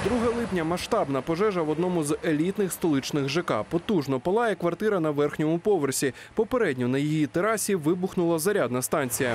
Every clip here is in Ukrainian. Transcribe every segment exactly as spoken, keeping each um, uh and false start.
друге липня – масштабна пожежа в одному з елітних столичних ЖК. Потужно палає квартира на верхньому поверсі. Попередньо на її терасі вибухнула зарядна станція.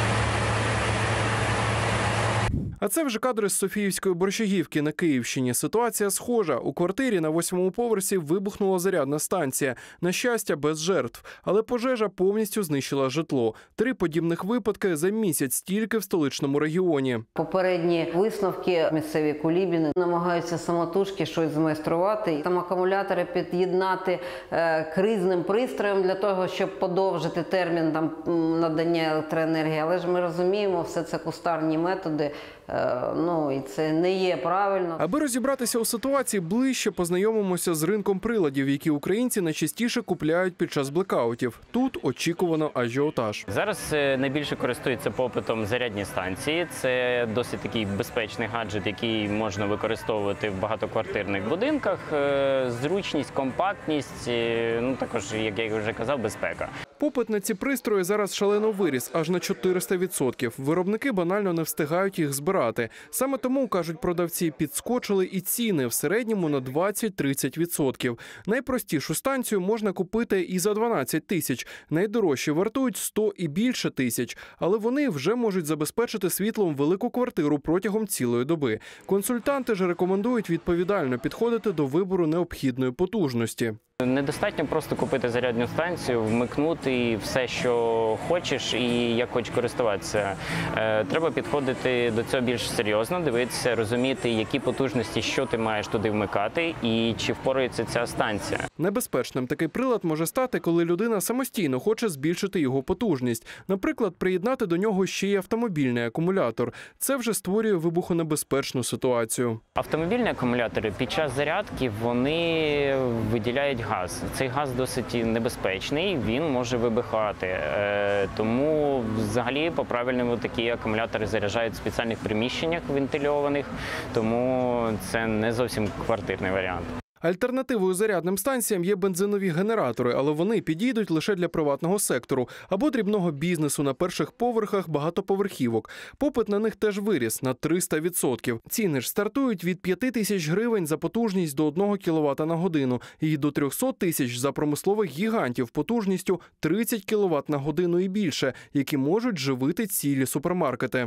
А це вже кадри з Софіївської Борщагівки на Київщині. Ситуація схожа. У квартирі на восьмому поверсі вибухнула зарядна станція. На щастя, без жертв. Але пожежа повністю знищила житло. Три подібних випадки за місяць тільки в столичному регіоні. Попередні висновки місцеві кулібіни намагаються самотужки щось змайструвати. Там акумулятори під'єднати е, кризним пристроєм для того, щоб подовжити термін там, надання електроенергії. Але ж ми розуміємо, все це кустарні методи. Ну, і це не є правильно. Аби розібратися у ситуації, ближче познайомимося з ринком приладів, які українці найчастіше купляють під час блекаутів. Тут очікувано ажіотаж. Зараз найбільше користуються попитом зарядні станції. Це досить такий безпечний гаджет, який можна використовувати в багатоквартирних будинках. Зручність, компактність, ну також, як я вже казав, безпека. Попит на ці пристрої зараз шалено виріс, аж на чотириста відсотків. Виробники банально не встигають їх збирати. Саме тому, кажуть продавці, підскочили і ціни в середньому на двадцять-тридцять відсотків. Найпростішу станцію можна купити і за дванадцять тисяч. Найдорожчі вартують сто і більше тисяч. Але вони вже можуть забезпечити світлом велику квартиру протягом цілої доби. Консультанти ж рекомендують відповідально підходити до вибору необхідної потужності. Недостатньо просто купити зарядну станцію, вмикнути все, що хочеш і як хочеш користуватися. Треба підходити до цього більш серйозно, дивитися, розуміти, які потужності, що ти маєш туди вмикати і чи впорається ця станція. Небезпечним такий прилад може стати, коли людина самостійно хоче збільшити його потужність. Наприклад, приєднати до нього ще й автомобільний акумулятор. Це вже створює вибухонебезпечну ситуацію. Автомобільні акумулятори під час зарядки вони виділяють газ. Цей газ досить небезпечний, він може вибухати. Тому взагалі по-правильному такі акумулятори заряджають в спеціальних приміщеннях вентильованих, тому це не зовсім квартирний варіант. Альтернативою зарядним станціям є бензинові генератори, але вони підійдуть лише для приватного сектору або дрібного бізнесу на перших поверхах багатоповерхівок. Попит на них теж виріс на триста відсотків. Ціни ж стартують від п'яти тисяч гривень за потужність до одного кіловата на годину і до трьохсот тисяч за промислових гігантів потужністю тридцять кіловат на годину і більше, які можуть живити цілі супермаркети.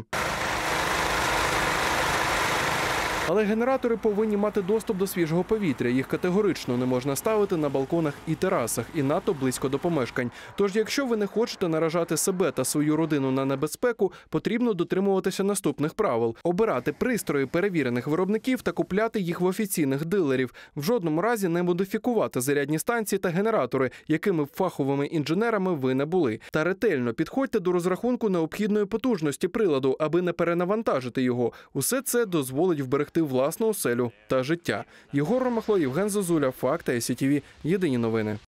Але генератори повинні мати доступ до свіжого повітря. Їх категорично не можна ставити на балконах і терасах, і надто близько до помешкань. Тож, якщо ви не хочете наражати себе та свою родину на небезпеку, потрібно дотримуватися наступних правил. Обирати пристрої перевірених виробників та купляти їх в офіційних дилерів. В жодному разі не модифікувати зарядні станції та генератори, якими б фаховими інженерами ви не були. Та ретельно підходьте до розрахунку необхідної потужності приладу, аби не перенавантажити його. Усе це дозволить вберегти власну оселю та життя. Єгор Ромахло, Євген Зозуля, Факти, ай сі ті ві. Єдині новини.